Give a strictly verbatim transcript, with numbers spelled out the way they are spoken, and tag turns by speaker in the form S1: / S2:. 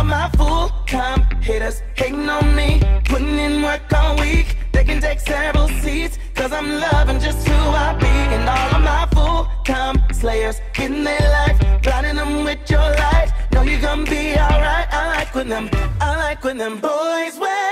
S1: my full-time haters hating on me, putting in work all week. They can take several seats, cause I'm loving just who I be. And all of my full-time slayers getting their life, blinding them with your light. Know you gonna be alright. I like when them, I like when them boys wear